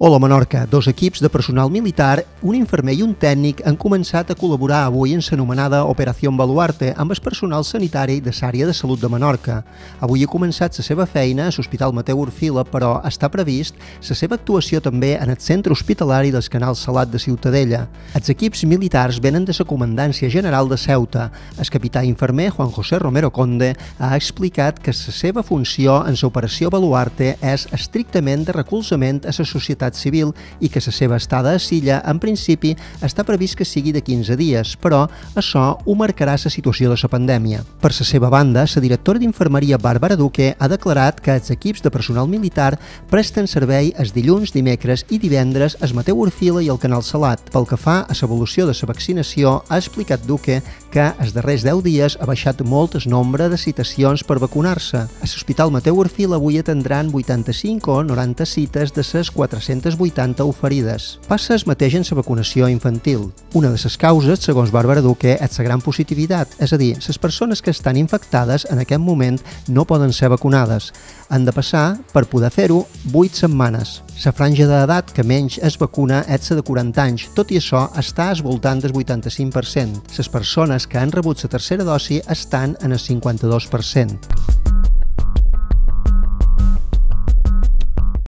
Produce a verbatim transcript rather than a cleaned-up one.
Hola Menorca, dos equips de personal militar, un infermer i un tècnic han començat a col·laborar avui en l'anomenada Operació Baluarte amb el personal sanitari de l'àrea de salut de Menorca. Avui ha començat la seva feina a l'Hospital Mateu Orfila, però està previst la seva actuació també en el centre hospitalari del Canal Salat de Ciutadella. Els equips militars venen de la Comandància General de Ceuta. El capità infermer Juan José Romero Conde ha explicat que la seva funció en l'Operació Baluarte és estrictament de recolzament a la societat civil i que la seva estada a Silla, en principi, està previst que sigui de quinze dies, però això ho marcarà la situació de la pandèmia. Per la seva banda, la directora d'infermeria Bàrbara Duque ha declarat que els equips de personal militar presten servei els dilluns, dimecres i divendres al Mateu Orfila i al Canal Salat. Pel que fa a l'evolució de la vaccinació, ha explicat Duque que els darrers deu dies ha baixat molt el nombre de citacions per vacunar-se. A l'Hospital Mateu Orfila avui atendran vuitanta-cinc o noranta cites de les quatre-centes vuitanta oferides. Passa el mateix en la vacunació infantil. Una de les causes, segons Bàrbara Duque, és la gran positivitat, és a dir, les persones que estan infectades en aquest moment no poden ser vacunades. Han de passar, per poder fer-ho, vuit setmanes. La franja d'edat que menys es vacuna és la de quaranta anys, tot i això està al voltant del vuitanta-cinc per cent. Les persones que han rebut la tercera dosi estan en el cinquanta-dos per cent.